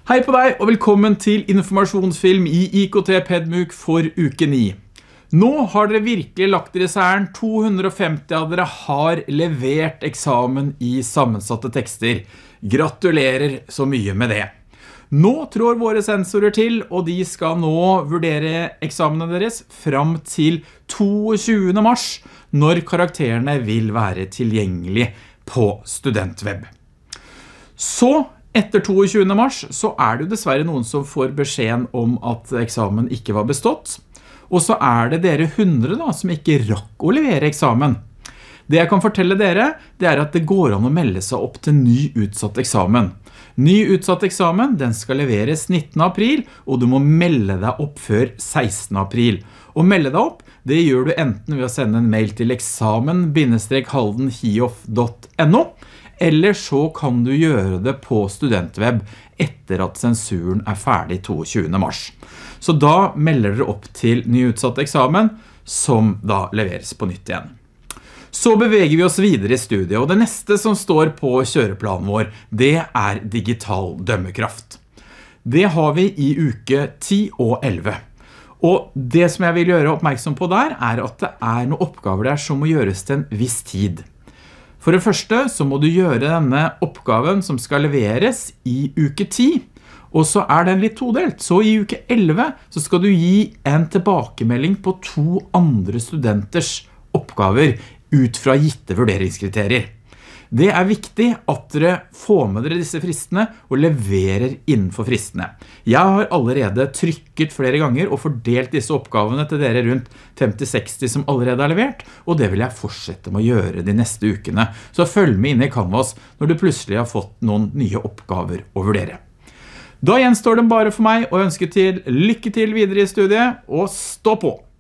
Hei på deg og velkommen til informasjonsfilm i IKT PedMUK for uke 9. Nå har dere virkelig lagt dere særen. 250 av dere har levert eksamen i sammensatte tekster. Gratulerer så mye med det. Nå trår våre sensorer til, og de skal nå vurdere eksamene deres frem til 22. mars, når karakterene vil være tilgjengelige på Studentweb. Så etter 22. mars så det jo dessverre noen som får beskjeden om at eksamen ikke var bestått, og så det dere 100 da, som ikke rakk å levere eksamen. Det jeg kan fortelle dere, det at det går an å melde seg opp til ny utsatt eksamen. Ny utsatt eksamen, den skal leveres 19. april, og du må melde deg opp før 16. april. Og melde deg opp, det gjør du enten ved å sende en mail til eksamen-haldenhiof.no, eller så kan du gjøre det på Studentweb etter at sensuren ferdig 22. mars. Så da melder dere opp til ny utsatt eksamen, som da leveres på nytt igjen. Så beveger vi oss videre i studiet, og det neste som står på kjøreplanen vår, det digital dømmekraft. Det har vi i uke 10 og 11. Og det som jeg vil gjøre oppmerksom på der, at det noen oppgaver der som må gjøres til en viss tid. For det første så må du gjøre denne oppgaven som skal leveres i uke 10, og så den litt todelt. Så i uke 11 så skal du gi en tilbakemelding på 2 andre studenters oppgaver ut fra gitte vurderingskriterier. Det viktig at dere får med dere disse fristene og leverer innenfor fristene. Jeg har allerede trykket flere ganger og fordelt disse oppgavene til dere rundt 50-60 som allerede har levert, og det vil jeg fortsette med å gjøre de neste ukene. Så følg med inn i Canvas når du plutselig har fått noen nye oppgaver å vurdere. Da gjenstår det bare for meg å ønske til lykke til videre i studiet, og stå på!